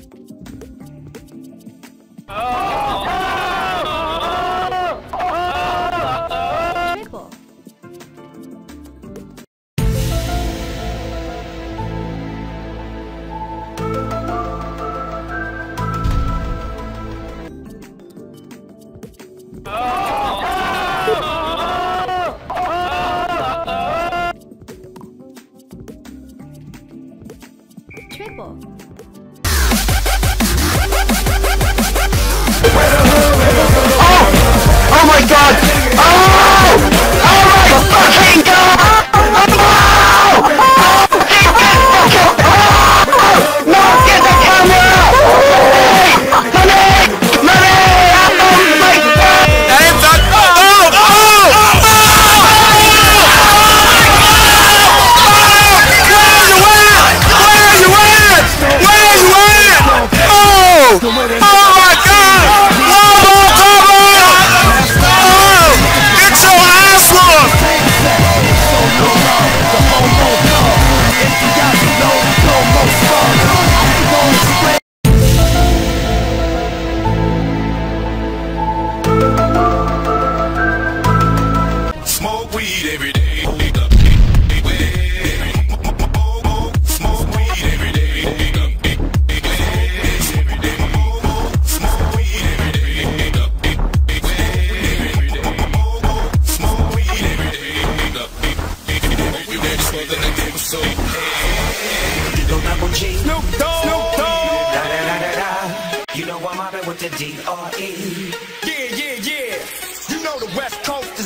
Triple. Oh my god! Oh! Oh my fucking god! No! Get the camera! Money! Money! Oh my god! Smoke weed every day. Smoke weed every day. Smoke weed every day. Smoke weed every day. You ready for the next episode? Little Double G. Snoop Dogg. Da da da da da. You know I'm mobbing with the D.R.E. Yeah. You know the West Coast is